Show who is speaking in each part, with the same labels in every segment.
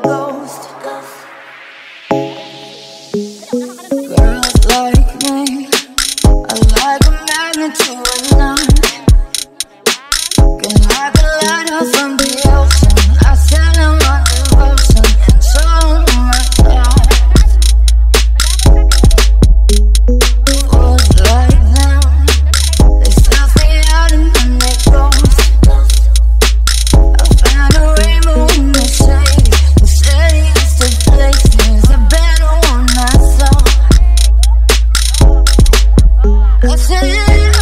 Speaker 1: ghost. Girls like me are like a magnet to a knife. Can like a lighter from the ocean. I send them my devotion and show them my life. Was like them, they suss me out and then they ghost. I found a rainbow in the shade. The shadiest of places, a better one I saw. I said,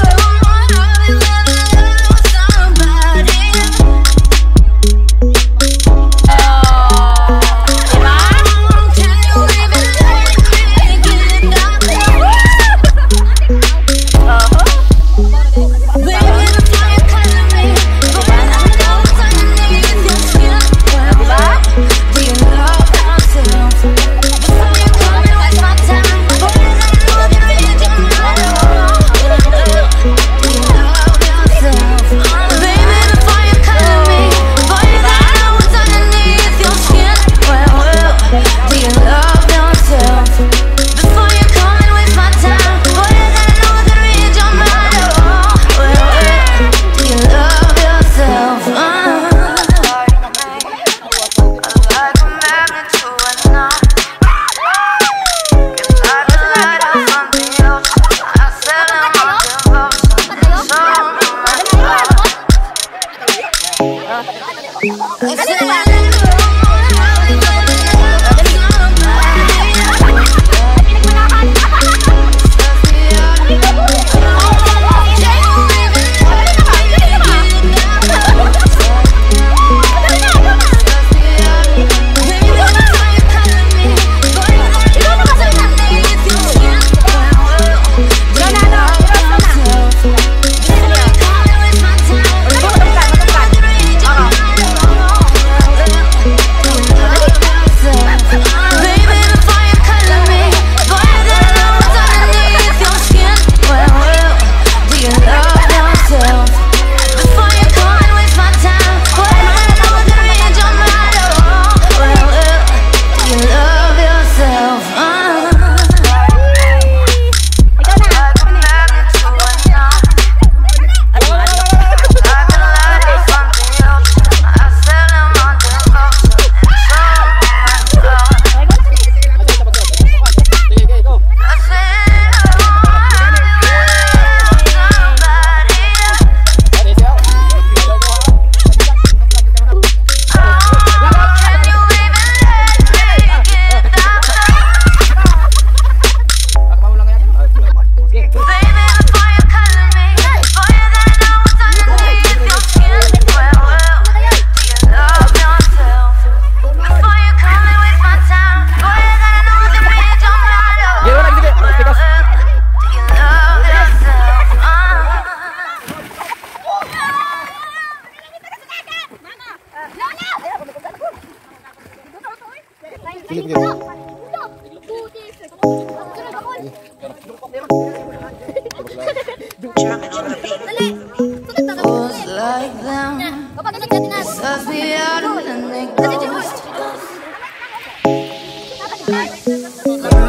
Speaker 1: was like them, they suss me out and then they ghost.